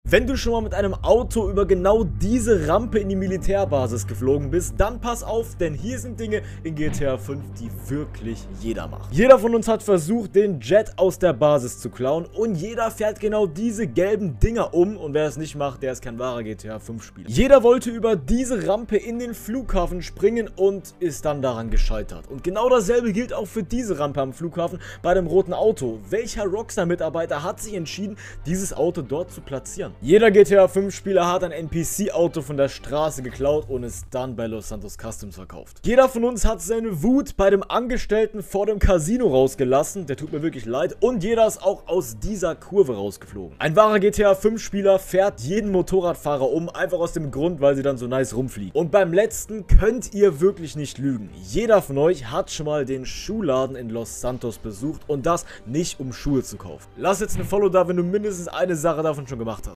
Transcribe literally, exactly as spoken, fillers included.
Wenn du schon mal mit einem Auto über genau diese Rampe in die Militärbasis geflogen bist, dann pass auf, denn hier sind Dinge in G T A fünf, die wirklich jeder macht. Jeder von uns hat versucht, den Jet aus der Basis zu klauen und jeder fährt genau diese gelben Dinger um und wer es nicht macht, der ist kein wahrer G T A fünf Spieler. Jeder wollte über diese Rampe in den Flughafen springen und ist dann daran gescheitert. Und genau dasselbe gilt auch für diese Rampe am Flughafen bei dem roten Auto. Welcher Rockstar-Mitarbeiter hat sich entschieden, dieses Auto dort zu platzieren? Jeder G T A fünf Spieler hat ein N P C-Auto von der Straße geklaut und es dann bei Los Santos Customs verkauft. Jeder von uns hat seine Wut bei dem Angestellten vor dem Casino rausgelassen, der tut mir wirklich leid, und jeder ist auch aus dieser Kurve rausgeflogen. Ein wahrer G T A fünf Spieler fährt jeden Motorradfahrer um, einfach aus dem Grund, weil sie dann so nice rumfliegen. Und beim letzten könnt ihr wirklich nicht lügen. Jeder von euch hat schon mal den Schuhladen in Los Santos besucht und das nicht, um Schuhe zu kaufen. Lass jetzt ein Follow da, wenn du mindestens eine Sache davon schon gemacht hast.